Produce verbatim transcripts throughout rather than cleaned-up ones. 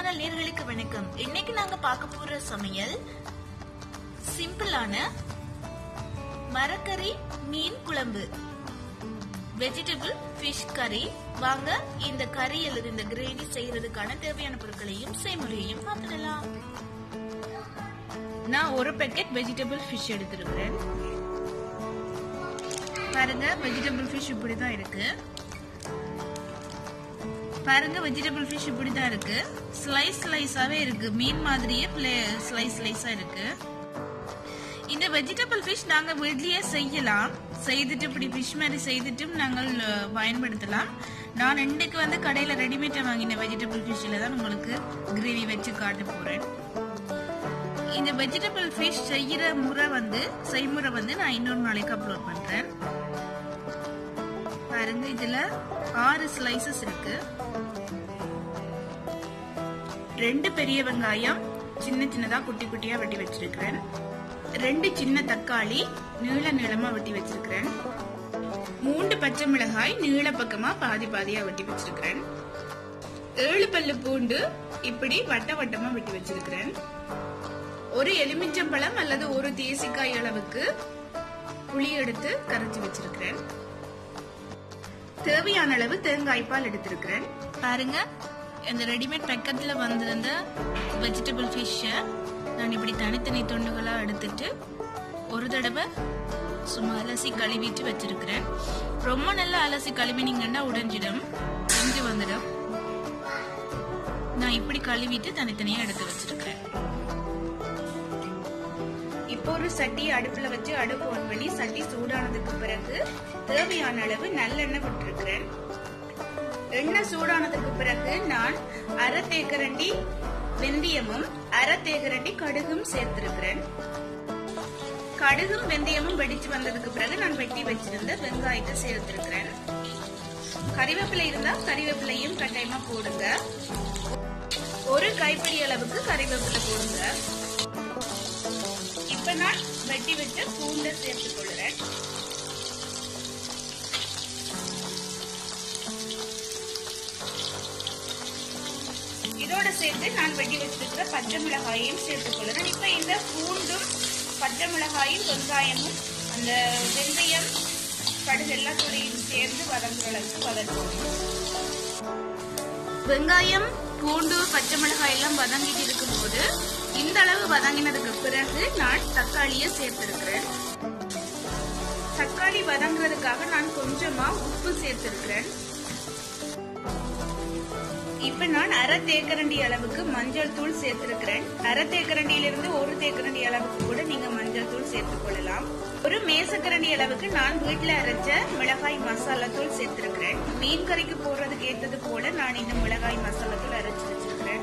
Channel நேயர்களுக்கு வணக்கம். இன்னைக்கு நாங்க பார்க்க போற சமையல் சிம்பிளான மரக்கறி மீன் குழம்பு, வெஜிடபிள் ஃபிஷ் கறி. வாங்க இந்த கறி அல்லது இந்த கிரேவி செய்யறதுக்கான தேவையான பொருட்களையும் செய்முறையையும் பார்த்துடலாம். நான் ஒரு பேக்கெட் வெஜிடபிள் ஃபிஷ் எடுத்திருக்கிறேன். பாருங்க, வெஜிடபிள் ஃபிஷ் இப்படிதான் இருக்கு. பாருங்க, வெஜிடபிள் ஃபிஷ் இப்படிதான் இருக்கு. ஸ்லைஸ் ஸ்லைஸாவே இருக்கு, மீன் மாதிரியே ஸ்லைஸ் ஸ்லைஸா இருக்கு. இந்த வெஜிடபிள் ஃபிஷ் நாங்க வீட்லயே செய்யலாம். செய்துட்டு இப்படி ஃபிஷ் மாதிரி செய்துட்டும் நாங்கள் பயன்படுத்தலாம். நான் இன்றைக்கு வந்து கடையில ரெடிமேடா வாங்கின வெஜிடபிள் ஃபிஷ்ல தான் உங்களுக்கு கிரேவி வச்சு காட்ட போறேன். இந்த வெஜிடபிள் ஃபிஷ் செய்யற முறை வந்து செய்முறை வந்து நான் இன்னொரு நாளைக்கு அப்லோட் பண்றேன். பாருங்க, இதுல ஆறு ஸ்லைசஸ் இருக்கு. ரெண்டு பெரிய வெங்காயம் சின்ன சின்னதா குட்டி குட்டியா வெட்டி வச்சிருக்கிறேன். ரெண்டு சின்ன தக்காளி நீள நீளமா வெட்டி வச்சிருக்கிறேன். மூன்று பச்சை மிளகாய் நீள பக்கமா பாதி பாதியா வெட்டி வச்சிருக்கிறேன். ஏழு பல்லு பூண்டு இப்படி வட்ட வட்டமா வெட்டி வச்சிருக்கிறேன். ஒரு எலுமிச்சம்பழம் அல்லது ஒரு தேசிக்காய் அளவுக்கு புளி எடுத்து கரைச்சி வச்சிருக்கிறேன். தேவையான அளவு தேங்காய் பால் எடுத்திருக்கிறேன். பாருங்க, இந்த ரெடிமேட் பேக்கெட்ல வந்திருந்த வெஜிடபிள் ஃபிஷ்ஷ நான் இப்படி தனித்தனி துண்டுகளா எடுத்துட்டு ஒரு தடவை சும்மா அலசி கழுவிட்டு வச்சிருக்கிறேன். ரொம்ப நல்லா அலசி கழுவினீங்கன்னா உடைஞ்சிடும், செஞ்சு வந்துடும். நான் இப்படி கழுவிட்டு தனித்தனியா எடுத்து வச்சிருக்கிறேன். இப்போ ஒரு சட்டி அடுப்புல வச்சு அடுப்பு ஆன் பண்ணி சட்டி சூடானதுக்கு பிறகு தேவையான அளவு நல்லெண்ணெய் விட்டுருக்கிறேன். எண்ணெய் சூடானதுக்கு பிறகு நான் அரை தேக்கரண்டி வெந்தயமும் அரை தேக்கரண்டி கடுகும் சேர்த்திருக்கிறேன். கடுகும் வெந்தயமும் வெடிச்சு வந்ததுக்கு பிறகு நான் வெட்டி வச்சிருந்த வெங்காயத்தை சேர்த்திருக்கிறேன். கறிவேப்பிலை இருந்தா கறிவேப்பிலையும் கட்டாயமா போடுங்க. ஒரு கைப்பிடி அளவுக்கு கறிவேப்பிலை போடுங்க. இப்ப நான் வெட்டி வச்ச பூண்டை சேர்த்துக் கொள்கிறேன். இதோட சேர்த்து நான் வெட்டி வச்சிருக்கிற பச்சை மிளகாயையும் சேர்த்துக் கொள்கிறேன். இப்ப இந்த பூண்டும் பச்சை மிளகாயும் வெங்காயமும் அந்த வெந்தயம் கடுகு எல்லாத்தோடையும் சேர்ந்து வதங்குற அளவுக்கு வதக்கணும். வெங்காயம் பூண்டு பச்சை மிளகாய் எல்லாம் வதங்கிட்டு இருக்கும் போது இந்த அளவு வதங்கினதுக்கு பிறகு நான் தக்காளியை சேர்த்திருக்கிறேன். தக்காளி வதங்குறதுக்காக நான் கொஞ்சமா உப்பு சேர்த்திருக்கிறேன். இப்ப நான் அரை தேக்கரண்டி அளவுக்கு மஞ்சள் தூள் சேர்த்திருக்கிறேன். அரை தேக்கரண்டியிலிருந்து ஒரு தேக்கரண்டி அளவுக்கு கூட நீங்க மஞ்சள் தூள் சேர்த்துக் கொள்ளலாம். ஒரு மேசக்கரண்டி அளவுக்கு நான் வீட்டுல அரைச்ச மிளகாய் மசாலா தூள் சேர்த்திருக்கிறேன். மீன் கறிக்கு போடுறதுக்கு ஏற்றது போல நான் இந்த மிளகாய் மசாலா தூள் அரைச்சு வச்சிருக்கிறேன்.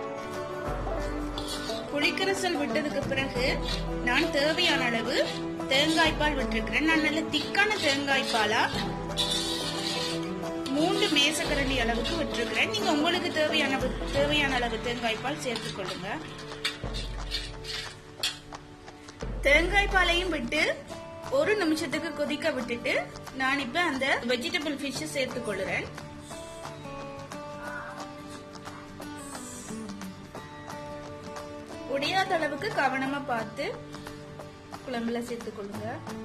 புளிக்கரசல் விட்டதுக்கு பிறகு நான் தேவையான அளவு தேங்காய் பால் விட்டிருக்கிறேன். நான் நல்ல திக்கான தேங்காய் பாலா மூன்று மேசக்கரண்டி அளவுக்கு விட்டிருக்கிறேன். நீங்க உங்களுக்கு தேவையான தேவையான அளவு தேங்காய் பால் சேர்த்துக் கொள்ளுங்க. தேங்காய் பாலையும் விட்டு ஒரு நிமிஷத்துக்கு கொதிக்க விட்டுட்டு நான் இப்ப அந்த வெஜிடபிள் ஃபிஷ் சேர்த்துக் கொள்ளுறேன். உடையாத அளவுக்கு கவனமா பார்த்து குழம்புல சேர்த்துக் கொள்ளுங்க.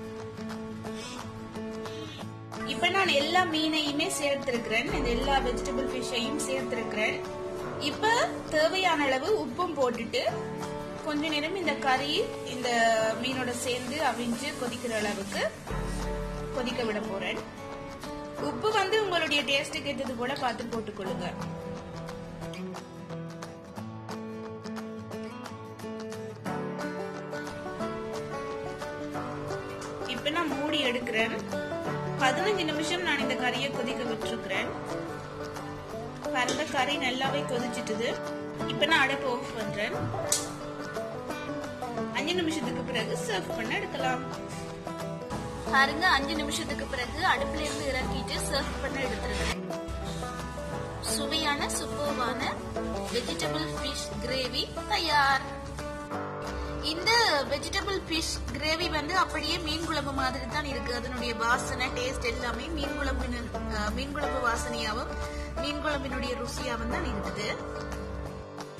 இப்ப நான் எல்லா மீனையுமே சேர்த்திருக்கிறேன். இந்த எல்லா வெஜிடபிள் ஃபிஷ்ஷையும் சேர்த்திருக்கிறேன். இப்ப தேவையான அளவு உப்பும் போட்டுட்டு கொஞ்ச நேரம் இந்த கறி இந்த மீனோட சேர்ந்து அவிஞ்சு கொதிக்கிற அளவுக்கு கொதிக்க விட போறேன். உப்பு வந்து உங்களுடைய டேஸ்டுக்கு ஏற்றது போல பார்த்து போட்டுக்கொள்ளுங்க. இப்ப நான் மூடி எடுக்கிறேன். பதினஞ்சு நிமிஷம் நான் இந்த கறியை கொதிக்க விட்டுருக்கிறேன். பாருங்க, கறி நல்லாவே கொதிச்சிட்டுது. இப்ப நான் அடைப்பு ஆஃப் பண்றேன். அஞ்சு நிமிஷத்துக்கு பிறகு சர்வ் பண்ண எடுக்கலாம். பாருங்க, அஞ்சு நிமிஷத்துக்கு பிறகு அடுப்புல இருந்து இறக்கிட்டு சர்வ் பண்ண எடுத்துருக்கேன். சுவையான சூப்பர்வான வெஜிடபிள் ஃபிஷ் கிரேவி தயார். இந்த வெஜிடபிள் ஃபிஷ் கிரேவி வந்து அப்படியே மீன் குழம்பு மாதிரி தான் இருக்கு. அதனுடைய வாசனை டேஸ்ட் எல்லாமே மீன் குழம்பு மீன் குழம்பு வாசனையாவும் மீன் குழம்பினுடைய ருசியாவும் தான் இருக்குது.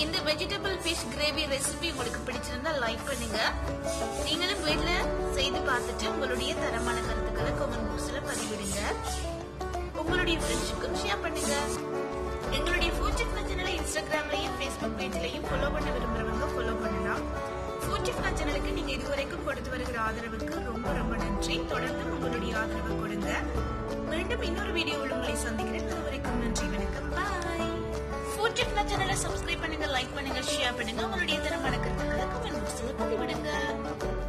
இந்த வெஜிடபிள் ஃபிஷ் கிரேவி ரெசிபி உங்களுக்கு பிடிச்சிருந்தா லைக் பண்ணுங்க. நீங்களும் வீட்ல செய்து பார்த்துட்டு உங்களுடைய தரமான கருத்துக்களை கமெண்ட் பாக்ஸ்ல பதிவிடுங்க. உங்களுடைய ஃப்ரெண்ட்ஸுக்கும் ஷேர் பண்ணுங்க. எங்களுடைய ஃபுட் செஃப் சேனலை இன்ஸ்டாகிராம்லயும் ஃபேஸ்புக் பேஜ்லயும் ஃபாலோ பண்ண விரும்புறவங்க ஃபாலோ பண்ணலாம். ஃபுட் செஃப் சேனலுக்கு நீங்க இதுவரைக்கும் கொடுத்து வருகிற ஆதரவுக்கு ரொம்ப ரொம்ப நன்றி. தொடர்ந்து உங்களுடைய ஆதரவு கொடுங்க. மீண்டும் இன்னொரு வீடியோவில் உங்களை சந்திக்கிறேன். அதுவரைக்கும் நன்றி, வணக்கம், பாய். ஃபுட் செஃப் சேனலை சப்ஸ்கிரைப் பண்ணுங்க, லைக் பண்ணுங்க, ஷேர் பண்ணுங்க. உங்களுடைய தரமான கருத்துக்களை கமெண்ட் பாக்ஸ்ல பதிவிடுங்க.